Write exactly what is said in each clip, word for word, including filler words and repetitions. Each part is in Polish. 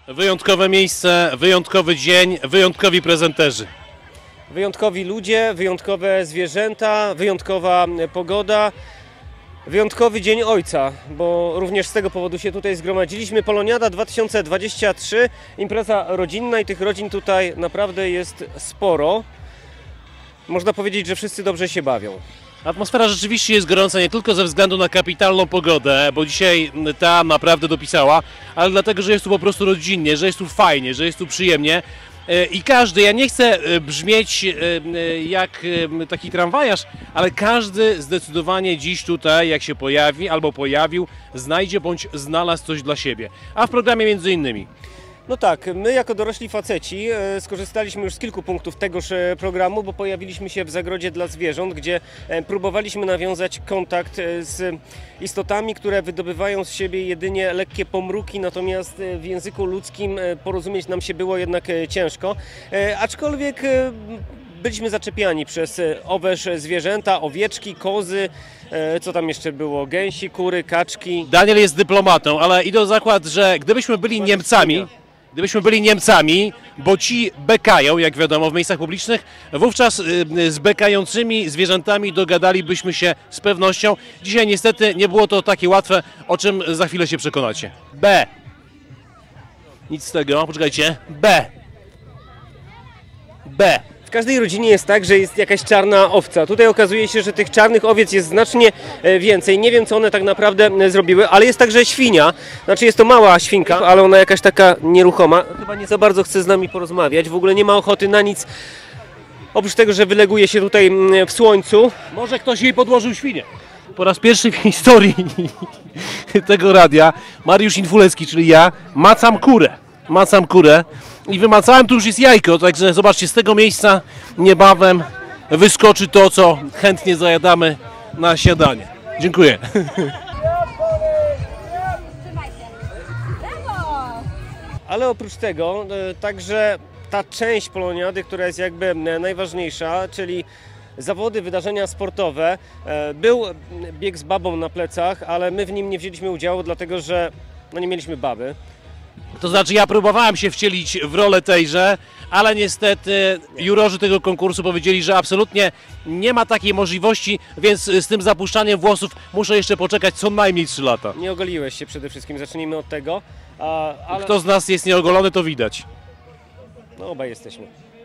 Wyjątkowe miejsce, wyjątkowy dzień, wyjątkowi prezenterzy. Wyjątkowi ludzie, wyjątkowe zwierzęta, wyjątkowa pogoda, wyjątkowy Dzień Ojca, bo również z tego powodu się tutaj zgromadziliśmy. Poloniada dwa tysiące dwadzieścia trzy, impreza rodzinna i tych rodzin tutaj naprawdę jest sporo. Można powiedzieć, że wszyscy dobrze się bawią. Atmosfera rzeczywiście jest gorąca nie tylko ze względu na kapitalną pogodę, bo dzisiaj ta naprawdę dopisała, ale dlatego, że jest tu po prostu rodzinnie, że jest tu fajnie, że jest tu przyjemnie. I każdy, ja nie chcę brzmieć jak taki tramwajarz, ale każdy zdecydowanie dziś tutaj, jak się pojawi albo pojawił, znajdzie bądź znalazł coś dla siebie. A w programie między innymi. No tak, my jako dorośli faceci skorzystaliśmy już z kilku punktów tegoż programu, bo pojawiliśmy się w zagrodzie dla zwierząt, gdzie próbowaliśmy nawiązać kontakt z istotami, które wydobywają z siebie jedynie lekkie pomruki, natomiast w języku ludzkim porozumieć nam się było jednak ciężko, aczkolwiek byliśmy zaczepiani przez oweż zwierzęta, owieczki, kozy, co tam jeszcze było, gęsi, kury, kaczki. Daniel jest dyplomatą, ale idę o zakład, że gdybyśmy byli Niemcami, Gdybyśmy byli Niemcami, bo ci bekają, jak wiadomo, w miejscach publicznych, wówczas z bekającymi zwierzętami dogadalibyśmy się z pewnością. Dzisiaj niestety nie było to takie łatwe, o czym za chwilę się przekonacie. B. Nic z tego, poczekajcie. B. B. W każdej rodzinie jest tak, że jest jakaś czarna owca. Tutaj okazuje się, że tych czarnych owiec jest znacznie więcej. Nie wiem, co one tak naprawdę zrobiły, ale jest także świnia. Znaczy jest to mała świnka, ale ona jakaś taka nieruchoma. Chyba nie za bardzo chce z nami porozmawiać. W ogóle nie ma ochoty na nic. Oprócz tego, że wyleguje się tutaj w słońcu. Może ktoś jej podłożył świnię. Po raz pierwszy w historii tego radia Mariusz Infulecki, czyli ja, macam kurę. Macam kurę i wymacałem, tu już jest jajko, także zobaczcie, z tego miejsca niebawem wyskoczy to, co chętnie zajadamy na śniadanie. Dziękuję. Ale oprócz tego także ta część poloniady, która jest jakby najważniejsza, czyli zawody, wydarzenia sportowe. Był bieg z babą na plecach, ale my w nim nie wzięliśmy udziału, dlatego że no, nie mieliśmy baby. To znaczy ja próbowałem się wcielić w rolę tejże, ale niestety jurorzy tego konkursu powiedzieli, że absolutnie nie ma takiej możliwości, więc z tym zapuszczaniem włosów muszę jeszcze poczekać co najmniej trzy lata. Nie ogoliłeś się przede wszystkim, zacznijmy od tego. A, ale... Kto z nas jest nieogolony, to widać. No obaj jesteśmy.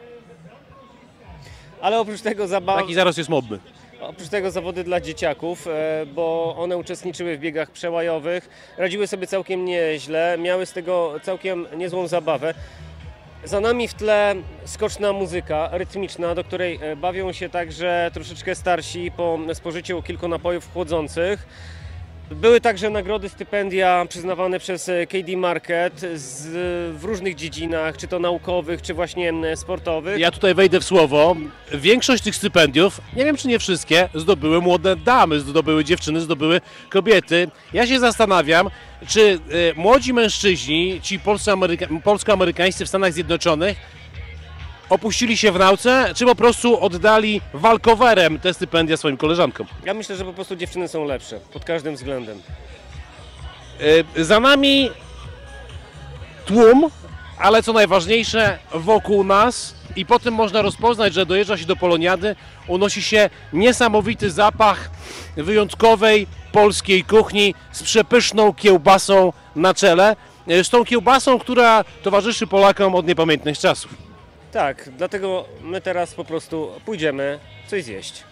Ale oprócz tego zabaw... Taki zaraz jest modny. Oprócz tego zawody dla dzieciaków, bo one uczestniczyły w biegach przełajowych, radziły sobie całkiem nieźle, miały z tego całkiem niezłą zabawę. Za nami w tle skoczna muzyka rytmiczna, do której bawią się także troszeczkę starsi po spożyciu kilku napojów chłodzących. Były także nagrody, stypendia przyznawane przez K D Market z, w różnych dziedzinach, czy to naukowych, czy właśnie sportowych. Ja tutaj wejdę w słowo. Większość tych stypendiów, nie wiem czy nie wszystkie, zdobyły młode damy, zdobyły dziewczyny, zdobyły kobiety. Ja się zastanawiam, czy y, młodzi mężczyźni, ci polsko-ameryka- polsko-amerykańscy w Stanach Zjednoczonych, opuścili się w nauce, czy po prostu oddali walkowerem te stypendia swoim koleżankom? Ja myślę, że po prostu dziewczyny są lepsze, pod każdym względem. Yy, za nami tłum, ale co najważniejsze wokół nas i po tym można rozpoznać, że dojeżdża się do poloniady, unosi się niesamowity zapach wyjątkowej polskiej kuchni z przepyszną kiełbasą na czele, z tą kiełbasą, która towarzyszy Polakom od niepamiętnych czasów. Tak, dlatego my teraz po prostu pójdziemy coś zjeść.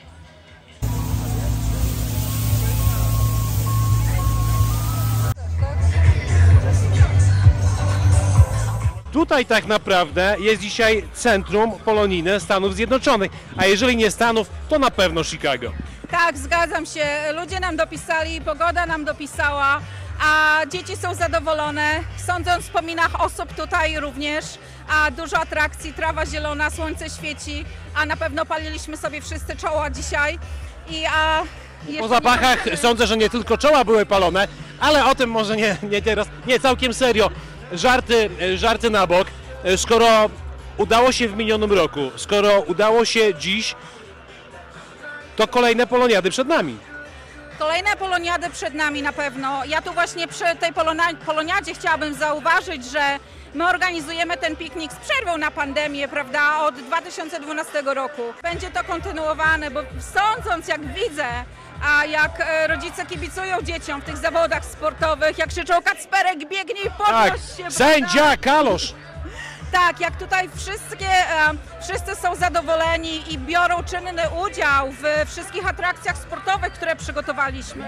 Tutaj tak naprawdę jest dzisiaj centrum polonijne Stanów Zjednoczonych, a jeżeli nie Stanów, to na pewno Chicago. Tak, zgadzam się. Ludzie nam dopisali, pogoda nam dopisała, a dzieci są zadowolone. Sądząc po minach osób tutaj również, a dużo atrakcji, trawa zielona, słońce świeci, a na pewno paliliśmy sobie wszyscy czoła dzisiaj. I, a po zapachach nie... sądzę, że nie tylko czoła były palone, ale o tym może nie, nie teraz, nie całkiem serio. Żarty, żarty na bok. Skoro udało się w minionym roku, skoro udało się dziś, to kolejne poloniady przed nami. Kolejne poloniady przed nami na pewno. Ja tu właśnie przy tej poloniadzie chciałabym zauważyć, że My organizujemy ten piknik z przerwą na pandemię, prawda, od dwa tysiące dwunastego roku. Będzie to kontynuowane, bo sądząc, jak widzę, a jak e, rodzice kibicują dzieciom w tych zawodach sportowych, jak krzyczą Kacperek, biegnij, Tak, podnoś się, prawda? sędzia, kalosz! Tak, jak tutaj wszystkie, e, wszyscy są zadowoleni i biorą czynny udział w wszystkich atrakcjach sportowych, które przygotowaliśmy.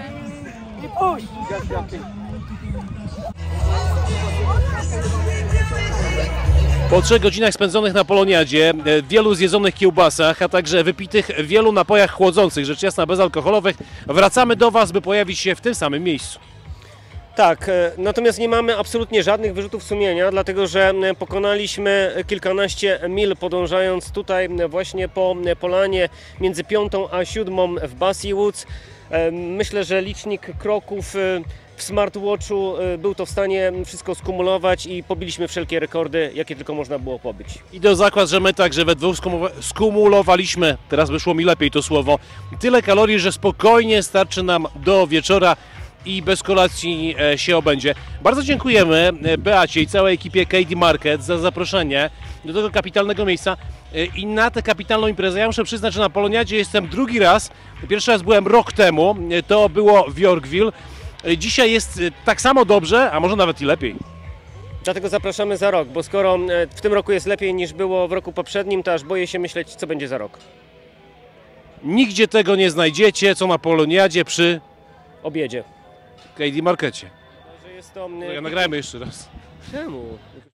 Po trzech godzinach spędzonych na Poloniadzie, e, wielu zjedzonych kiełbasach, a także wypitych wielu napojach chłodzących, rzecz jasna bezalkoholowych, wracamy do Was, by pojawić się w tym samym miejscu. Tak, e, natomiast nie mamy absolutnie żadnych wyrzutów sumienia, dlatego że e, pokonaliśmy kilkanaście mil, podążając tutaj e, właśnie po e, polanie między piątą a siódmą w Bassey Woods. E, Myślę, że licznik kroków e, w smartwatchu e, był to w stanie wszystko skumulować i pobiliśmy wszelkie rekordy, jakie tylko można było pobić. Idę o zakład, że my także we dwóch skumu- skumulowaliśmy, teraz wyszło mi lepiej to słowo, tyle kalorii, że spokojnie starczy nam do wieczora i bez kolacji e, się obędzie. Bardzo dziękujemy e, Beacie i całej ekipie K D Market za zaproszenie do tego kapitalnego miejsca e, i na tę kapitalną imprezę. Ja muszę przyznać, że na Poloniadzie jestem drugi raz. Pierwszy raz byłem rok temu, e, to było w Yorkville. E, dzisiaj jest e, tak samo dobrze, a może nawet i lepiej. Dlatego zapraszamy za rok, bo skoro e, w tym roku jest lepiej niż było w roku poprzednim, to aż boję się myśleć, co będzie za rok. Nigdzie tego nie znajdziecie, co na Poloniadzie przy Obiedzie. K D Markecie. Że jest to, No e, ja nagrajmy jeszcze raz. Czemu?